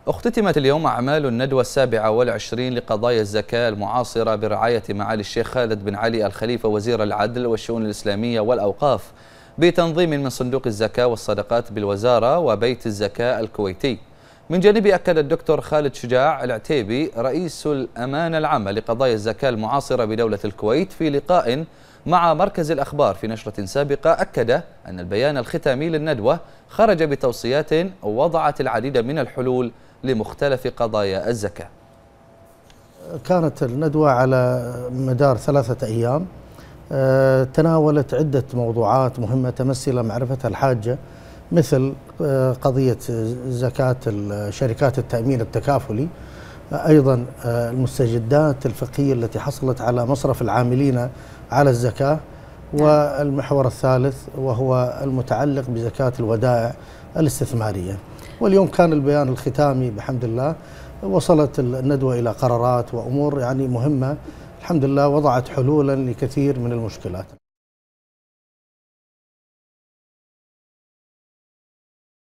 اختتمت اليوم أعمال الندوة 27 لقضايا الزكاة المعاصرة برعاية معالي الشيخ خالد بن علي الخليفة وزير العدل والشؤون الإسلامية والأوقاف بتنظيم من صندوق الزكاة والصدقات بالوزارة وبيت الزكاة الكويتي. من جانبه أكد الدكتور خالد شجاع العتيبي رئيس الأمانة العامة لقضايا الزكاة المعاصرة بدولة الكويت في لقاء مع مركز الأخبار في نشرة سابقة، أكد أن البيان الختامي للندوة خرج بتوصيات وضعت العديد من الحلول لمختلف قضايا الزكاة. كانت الندوة على مدار 3 أيام تناولت عدة موضوعات مهمة تمس إلى معرفتها الحاجة، مثل قضية زكاة شركات التأمين التكافلي، أيضا المستجدات الفقهية التي حصلت على مصرف العاملين على الزكاة، والمحور الثالث وهو المتعلق بزكاة الودائع الاستثمارية. واليوم كان البيان الختامي بحمد الله، وصلت الندوة إلى قرارات وأمور مهمة الحمد لله، وضعت حلولا لكثير من المشكلات.